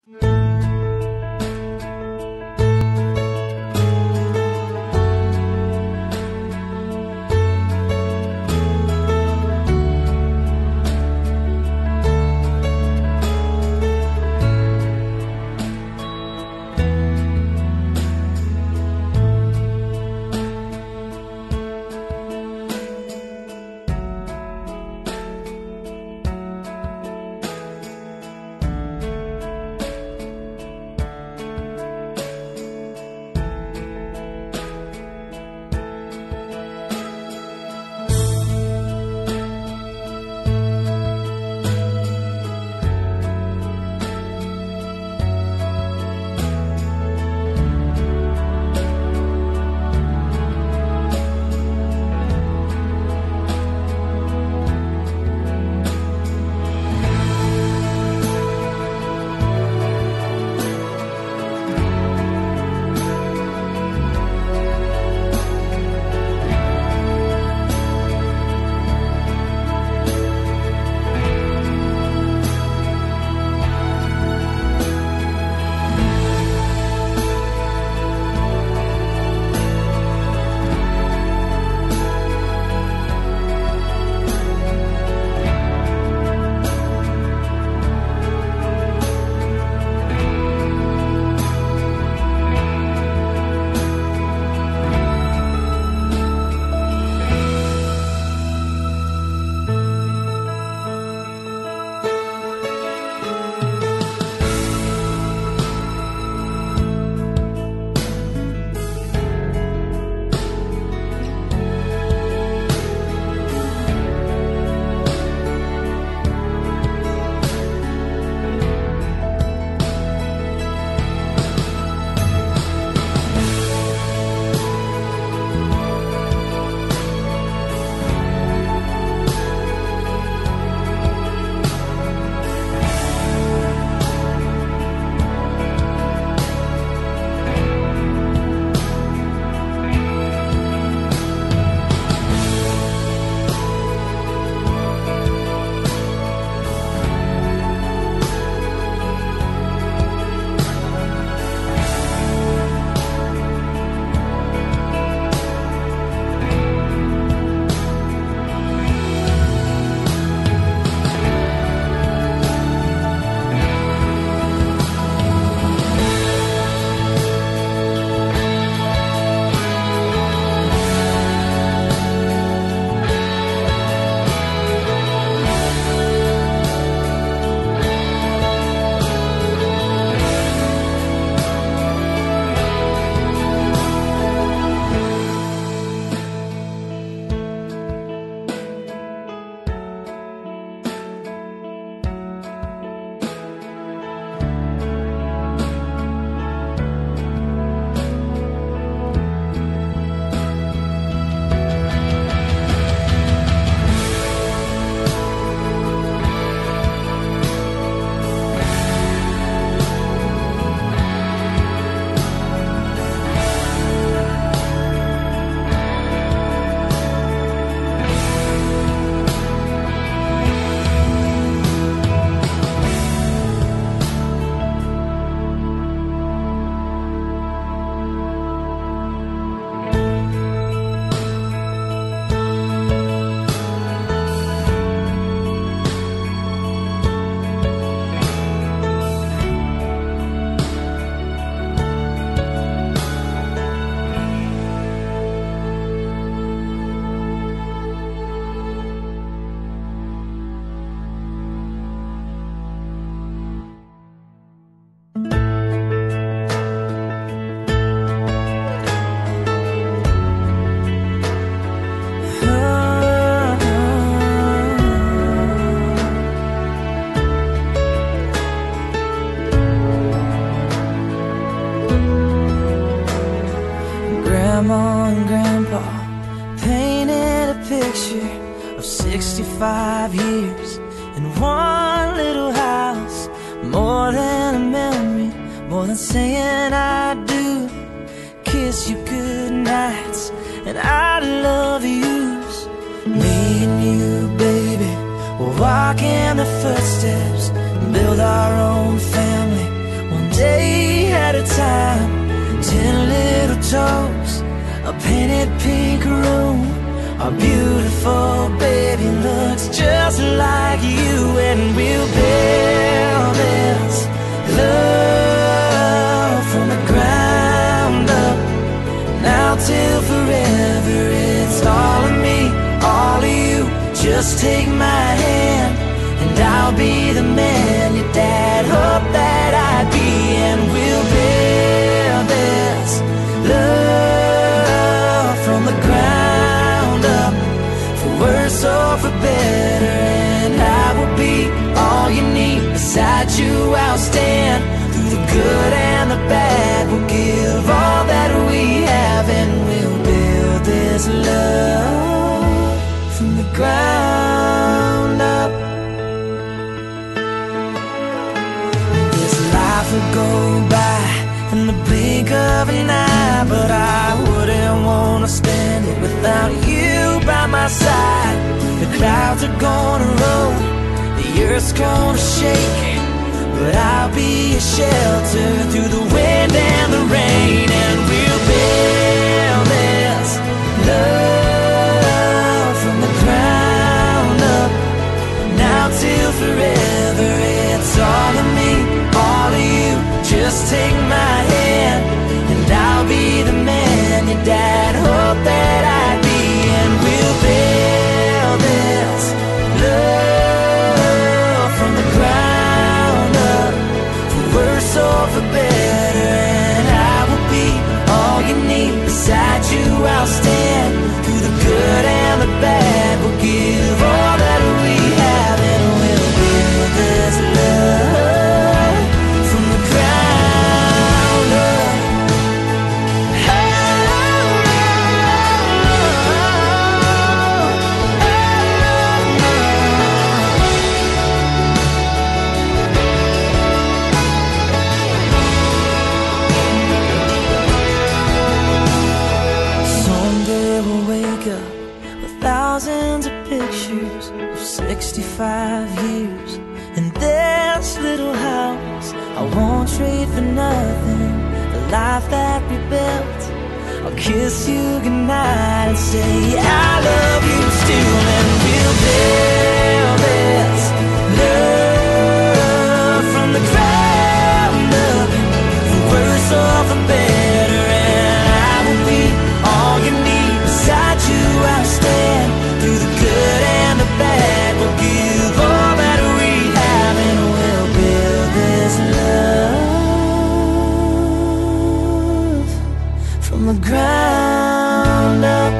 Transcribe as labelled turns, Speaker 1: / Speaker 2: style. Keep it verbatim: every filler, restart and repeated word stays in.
Speaker 1: Grandma and Grandpa painted a picture of sixty-five years in one little house. More than a memory, more than saying I do. Kiss you good nights and I love yous. Me and you, baby, we'll walk in the footsteps and build our own family toes, a painted pink room. Our beautiful baby looks just like you, and we'll build this love from the ground up. Now till forever, it's all of me, all of you. Just take my hand, and I'll be the man your dad hoped that I'd be, and we'll build this love from the ground up, for worse or for better. And I will be all you need. Beside you I'll stand, through the good and the bad. We'll give all that we have, and we'll build this love from the ground up. This life will go by in the blink of an eye, but I wouldn't want to spend it without you by my side. The clouds are gonna roll, the earth's gonna shake, but I'll be a shelter through the wind and the rain, and we'll build this love from the ground up. Now till forever, it's all of me, all of you. Just take my hand, and I'll be the man your dad hoped that I'd be, and we'll build this love from the ground up, for worse or for better. And I will be all you need. Beside you I'll stand, through the good and the bad. We'll give all that we have, and we'll build this love from the ground up. Someday we'll wake up with thousands of pictures of sixty-five years in this little house. I won't trade for nothing the life that we built. I'll kiss you goodnight and say I love you still, and we'll build this love from the ground up, for worse or for better. And I will be all you need. Beside you I'll stand, through the good and the bad. We'll give all that we have, and we'll build this love from the ground up.